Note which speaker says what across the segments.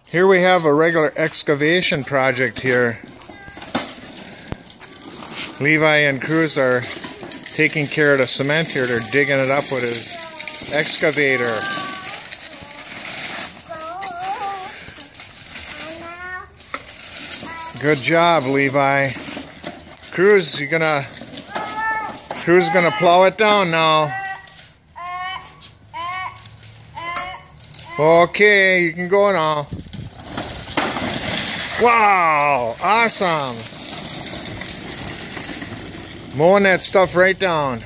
Speaker 1: Here we have a regular excavation project here. Levi and Cruz are taking care of the cement here. They're digging it up with his excavator. Good job, Levi. Cruz, gonna plow it down now. Okay, you can go now. Wow, awesome. Mowing that stuff right down.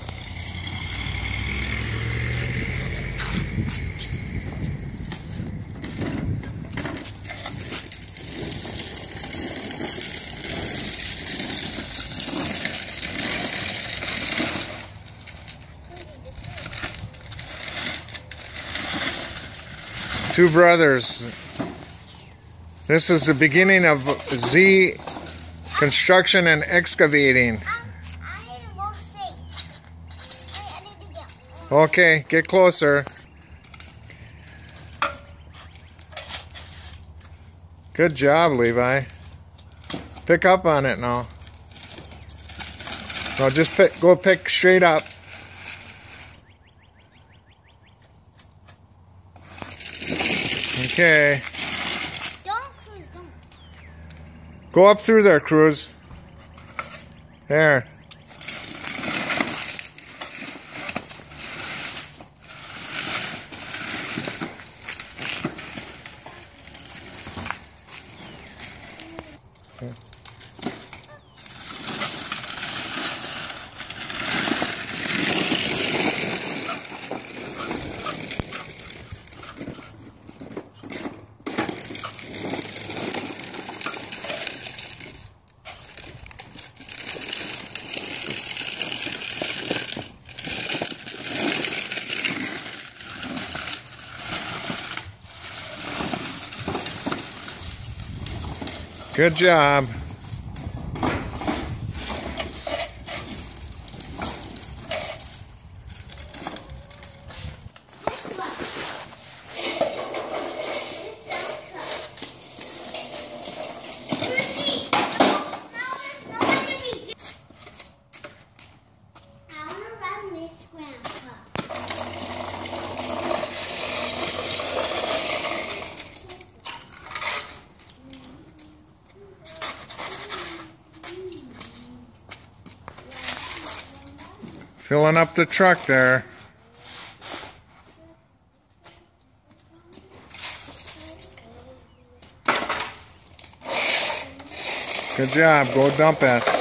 Speaker 1: Two brothers. This is the beginning of Z construction and excavating. Okay, get closer. Good job, Levi. Pick up on it now. No, just go pick straight up. Okay.
Speaker 2: Cruz, don't.
Speaker 1: Go up through there, Cruz. There. Okay. Good job. Filling up the truck there. Good job. Go dump it.